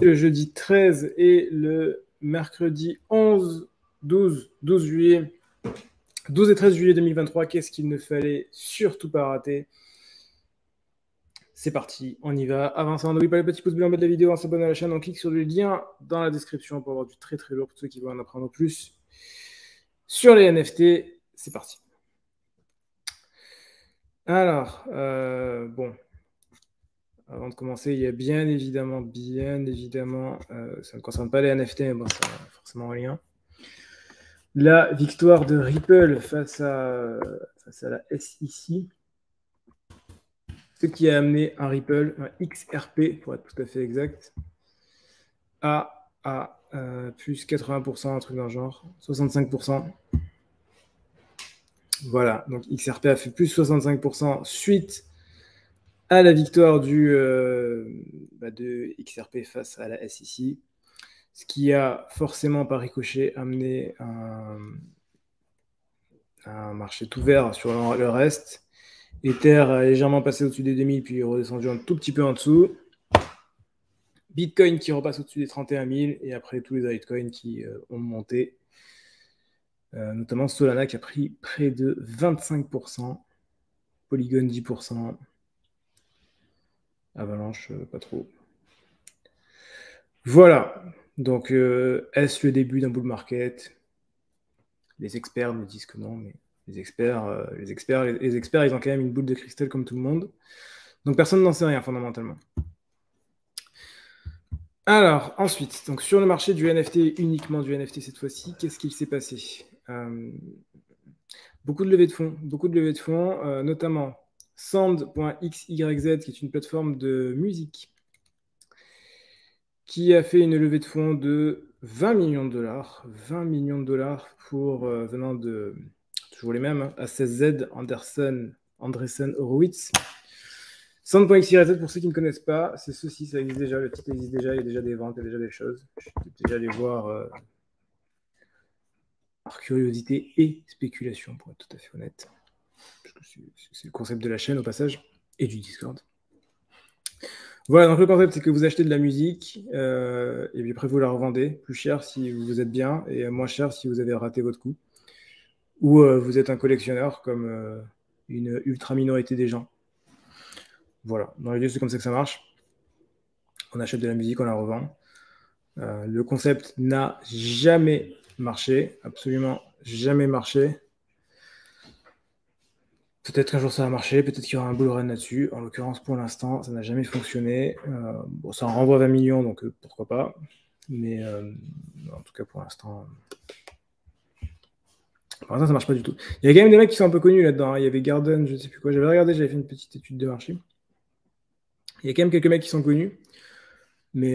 le jeudi 13 et le mercredi 12 juillet. 12 et 13 juillet 2023, qu'est-ce qu'il ne fallait surtout pas rater? C'est parti, on y va. Avant ça, n'oublie pas le petit pouce bleu en bas de la vidéo, on s'abonne à la chaîne, on clique sur le lien dans la description pour avoir du très très lourd pour ceux qui veulent en apprendre plus sur les NFT. C'est parti. Alors, bon, avant de commencer, il y a bien évidemment, ça ne concerne pas les NFT, mais bon, ça a forcément un lien. La victoire de Ripple face à la SEC, ce qui a amené un Ripple, un XRP pour être tout à fait exact, à plus 80%, un truc dans le genre, 65%. Voilà, donc XRP a fait plus 65% suite à la victoire de XRP face à la SEC, ce qui a forcément par ricochet amené un marché tout vert sur le reste. Ether a légèrement passé au-dessus des 2000, puis est redescendu un tout petit peu en dessous. Bitcoin qui repasse au-dessus des 31 000, et après tous les altcoins qui ont monté. Notamment Solana qui a pris près de 25%, Polygon 10%, Avalanche pas trop. Voilà, donc est-ce le début d'un bull market? Les experts nous disent que non, mais les experts, ils ont quand même une boule de cristal comme tout le monde. Donc personne n'en sait rien fondamentalement. Alors, ensuite, donc sur le marché du NFT, uniquement du NFT cette fois-ci, qu'est-ce qu'il s'est passé? Beaucoup de levées de fonds, notamment Sand.xyz, qui est une plateforme de musique, qui a fait une levée de fonds de 20 millions de dollars. 20 millions de dollars venant de, toujours les mêmes, hein, A16Z, Andreessen Horowitz. Sand.xyz, pour ceux qui ne connaissent pas, c'est ceci, ça existe déjà, le titre existe déjà, il y a déjà des ventes, il y a déjà des choses. Je suis déjà allé voir par curiosité et spéculation, pour être tout à fait honnête. C'est le concept de la chaîne, au passage, et du Discord. Voilà, donc le concept, c'est que vous achetez de la musique, et puis après, vous la revendez plus cher si vous êtes bien, et moins cher si vous avez raté votre coup. Ou vous êtes un collectionneur, comme une ultra minorité des gens. Voilà, dans l'idée, c'est comme ça que ça marche. On achète de la musique, on la revend. Le concept n'a jamais marché, absolument jamais marché. Peut-être qu'un jour ça va marcher, peut-être qu'il y aura un bull run là-dessus. En l'occurrence, pour l'instant, ça n'a jamais fonctionné. Bon, ça en renvoie 20 millions, donc pourquoi pas. Mais en tout cas, pour l'instant, ça ne marche pas du tout. Il y a quand même des mecs qui sont un peu connus là-dedans. Hein. Il y avait Garden, je ne sais plus quoi. J'avais regardé, j'avais fait une petite étude de marché. Il y a quand même quelques mecs qui sont connus. Mais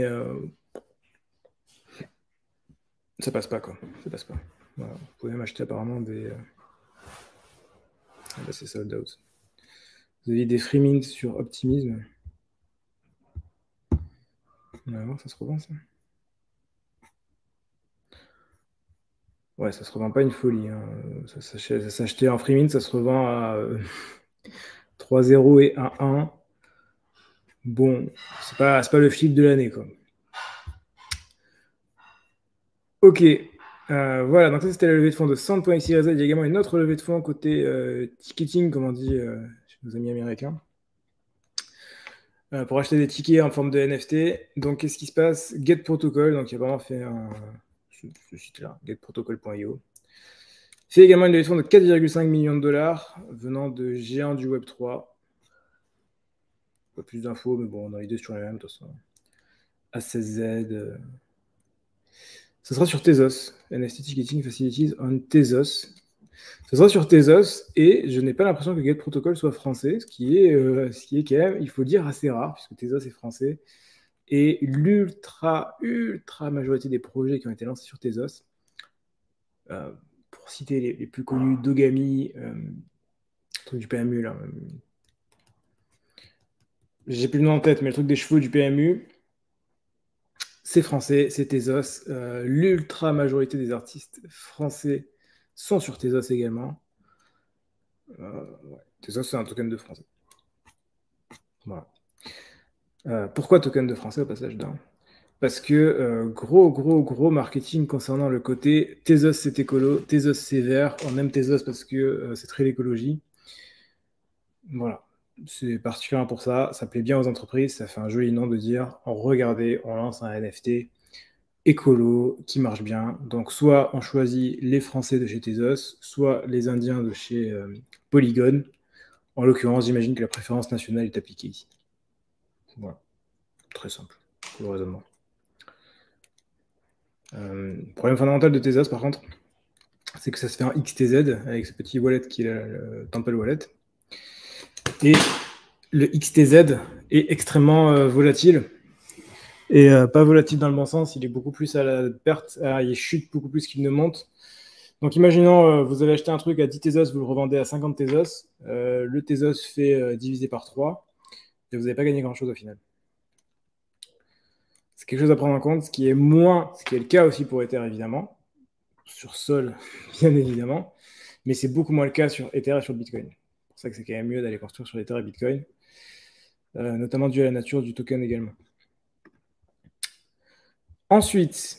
ça passe pas, quoi. Ça passe pas. Voilà. Vous pouvez même acheter apparemment des... Ah bah, c'est sold out. Vous avez des free mints sur Optimism. Non, ça se revend, ça. Ouais, ça se revend pas une folie. Hein. Ça s'achetait en free mint, ça se revend à 3,0 et 1,1. Bon, c'est pas le flip de l'année, quoi. Ok. Voilà, donc ça c'était la levée de fonds de Sand.xyz. Il y a également une autre levée de fonds côté ticketing, comme on dit chez nos amis américains, pour acheter des tickets en forme de NFT. Donc qu'est-ce qui se passe? Get Protocol, donc il a vraiment fait ce site-là, getprotocol.io. Fait également une levée de fonds de 4,5 millions de dollars venant de géants du Web3. Pas plus d'infos, mais bon, dans les deux sur les mêmes, de toute façon. A16Z. Ça sera sur Tezos. NFT Ticketing Facilities on Tezos. Ça sera sur Tezos et je n'ai pas l'impression que Get Protocol soit français, ce qui est quand même, il faut dire, assez rare, puisque Tezos est français. Et l'ultra majorité des projets qui ont été lancés sur Tezos, pour citer les plus connus, Dogami, truc du PMU, là. J'ai plus le nom en tête, mais le truc des chevaux du PMU, c'est français, c'est Tezos. L'ultra majorité des artistes français sont sur Tezos également. Ouais. Tezos, c'est un token de français. Voilà. Pourquoi token de français au passage d'un? parce que gros marketing concernant le côté Tezos c'est écolo, Tezos c'est vert, on aime Tezos parce que c'est très l'écologie. Voilà, c'est particulièrement pour ça, ça plaît bien aux entreprises, ça fait un joli nom de dire regardez, on lance un NFT écolo qui marche bien. Donc soit on choisit les Français de chez Tezos, soit les Indiens de chez Polygon. En l'occurrence, j'imagine que la préférence nationale est appliquée ici. Voilà, très simple, le raisonnement. Problème fondamental de Tezos, par contre, c'est que ça se fait en XTZ avec ce petit wallet qui est le Temple Wallet. Et le XTZ est extrêmement volatile. Et pas volatile dans le bon sens, il est beaucoup plus à la perte, il chute beaucoup plus qu'il ne monte. Donc imaginons, vous avez acheté un truc à 10 Tezos, vous le revendez à 50 Tezos, le Tezos fait divisé par 3, et vous n'avez pas gagné grand-chose au final. C'est quelque chose à prendre en compte, ce qui est le cas aussi pour Ether évidemment, sur Sol bien évidemment, mais c'est beaucoup moins le cas sur Ether et sur Bitcoin. C'est pour ça que c'est quand même mieux d'aller construire sur Ether et Bitcoin, notamment dû à la nature du token également. Ensuite,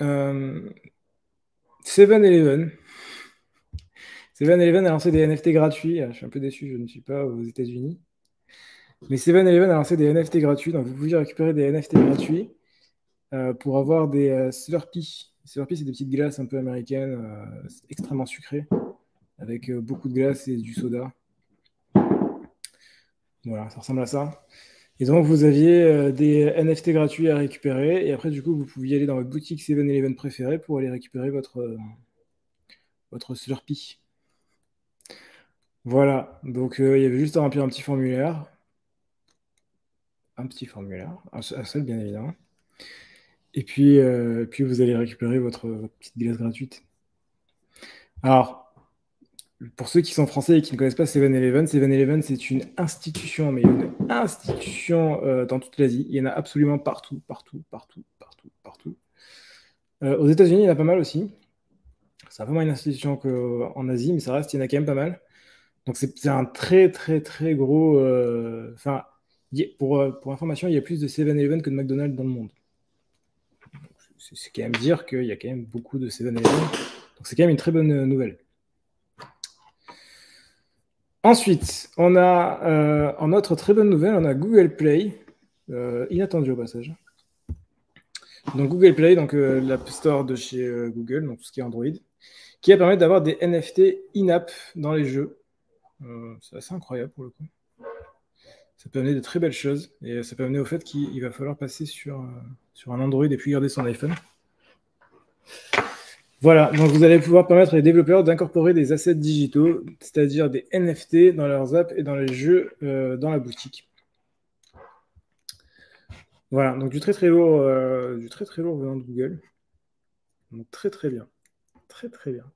7-Eleven. 7-Eleven a lancé des NFT gratuits. Je suis un peu déçu, je ne suis pas aux États-Unis. Mais 7-Eleven a lancé des NFT gratuits. Donc, vous pouvez récupérer des NFT gratuits pour avoir des Slurpees. Slurpees, c'est des petites glaces un peu américaines, extrêmement sucrées, avec beaucoup de glace et du soda. Voilà, ça ressemble à ça. Et donc, vous aviez des NFT gratuits à récupérer. Et après, du coup, vous pouviez aller dans votre boutique 7-Eleven préférée pour aller récupérer votre Slurpee. Voilà, donc il y avait juste à remplir un petit formulaire. Un seul bien évidemment. Et puis vous allez récupérer votre petite glace gratuite. Alors, pour ceux qui sont français et qui ne connaissent pas 7-Eleven, 7-Eleven c'est une institution, mais une institution dans toute l'Asie. Il y en a absolument partout. Aux États-Unis, il y en a pas mal aussi. C'est un peu moins une institution qu'en Asie, mais ça reste, il y en a quand même pas mal. Donc c'est un très gros. Pour information, il y a plus de 7-Eleven que de McDonald's dans le monde. C'est quand même dire qu'il y a quand même beaucoup de 7-Eleven. Donc c'est quand même une très bonne nouvelle. Ensuite, on a en autre très bonne nouvelle, on a Google Play, inattendu au passage. Donc Google Play, donc l'App Store de chez Google, donc tout ce qui est Android, qui va permettre d'avoir des NFT in-app dans les jeux. C'est assez incroyable pour le coup. Ça peut amener de très belles choses et ça peut amener au fait qu'il va falloir passer sur un Android et puis garder son iPhone. Voilà, donc vous allez pouvoir permettre aux développeurs d'incorporer des assets digitaux, c'est-à-dire des NFT dans leurs apps et dans les jeux dans la boutique. Voilà, donc du très lourd venant de Google. Donc très bien. Très bien.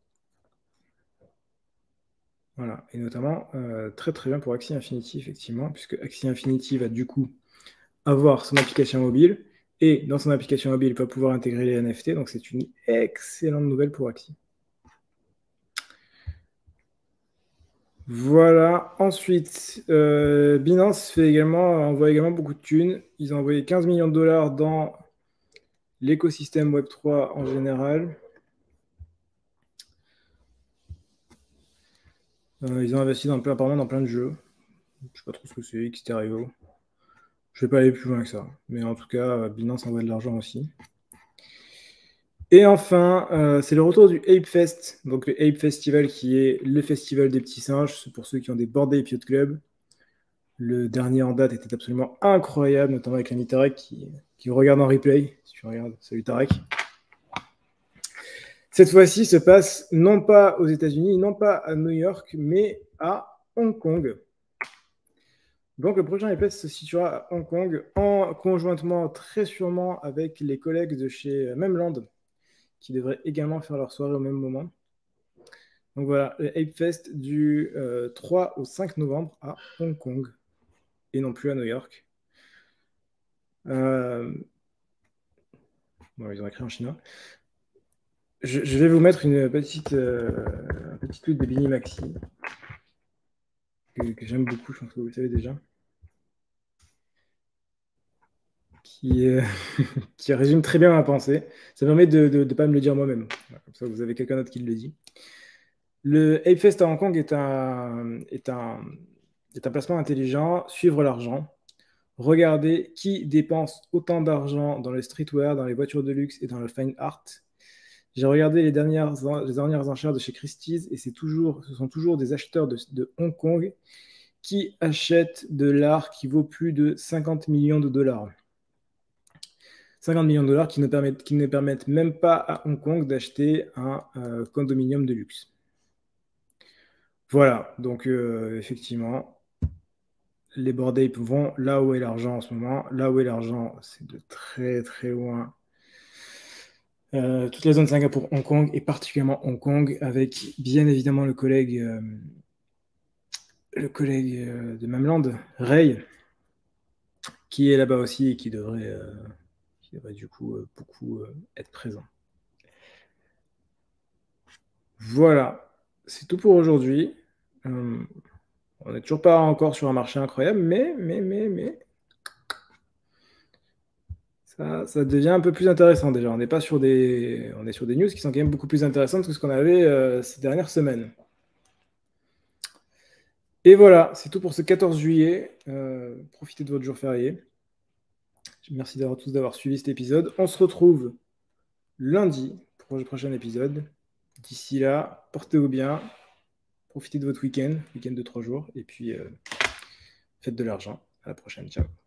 Voilà, et notamment très bien pour Axie Infinity, effectivement, puisque Axie Infinity va du coup avoir son application mobile, et dans son application mobile, il va pouvoir intégrer les NFT, donc c'est une excellente nouvelle pour Axie. Voilà, ensuite, Binance envoie également beaucoup de thunes. Ils ont envoyé 15 millions de dollars dans l'écosystème Web3 en général. Ils ont investi apparemment dans plein de jeux. Je ne sais pas trop ce que c'est, Xtereo. Je ne vais pas aller plus loin que ça. Mais en tout cas, Binance envoie de l'argent aussi. Et enfin, c'est le retour du Ape Fest. Donc le Ape Festival qui est le festival des petits singes. C'est pour ceux qui ont des bored ape yacht club. Le dernier en date était absolument incroyable, notamment avec l'ami Tarek qui regarde en replay. Si tu regardes, salut Tarek. Cette fois-ci se passe non pas aux États-Unis, non pas à New York, mais à Hong Kong. Donc le prochain EPS se situera à Hong Kong, conjointement très sûrement avec les collègues de chez Memland, qui devraient également faire leur soirée au même moment. Donc voilà, le Ape Fest du 3 au 5 novembre à Hong Kong, et non plus à New York. Bon, ils ont écrit en chinois. Je vais vous mettre un petit tweet de Bini Maxi, que j'aime beaucoup, je pense que vous le savez déjà. qui, qui résume très bien ma pensée. Ça permet de ne pas me le dire moi-même. Voilà, comme ça, vous avez quelqu'un d'autre qui le dit. Le ApeFest à Hong Kong est un placement intelligent. Suivre l'argent. Regardez qui dépense autant d'argent dans le streetwear, dans les voitures de luxe et dans le fine art. J'ai regardé les dernières enchères de chez Christie's et ce sont toujours des acheteurs de Hong Kong qui achètent de l'art qui vaut plus de 50 millions de dollars. 50 millions de dollars qui ne permettent même pas à Hong Kong d'acheter un condominium de luxe. Voilà, donc effectivement, les Bored Ape vont là où est l'argent en ce moment. Là où est l'argent, c'est de très très loin. Toute la zone Singapour-Hong Kong et particulièrement Hong Kong, avec bien évidemment le collègue de Mameland, Ray, qui est là-bas aussi et qui devrait du coup beaucoup être présent. Voilà, c'est tout pour aujourd'hui. On n'est toujours pas encore sur un marché incroyable, mais ça devient un peu plus intéressant déjà. On est sur des news qui sont quand même beaucoup plus intéressantes que ce qu'on avait ces dernières semaines. Et voilà, c'est tout pour ce 14 juillet. Profitez de votre jour férié. Merci tous d'avoir suivi cet épisode. On se retrouve lundi pour le prochain épisode. D'ici là, portez-vous bien. Profitez de votre week-end de 3 jours. Et puis, faites de l'argent. À la prochaine. Ciao.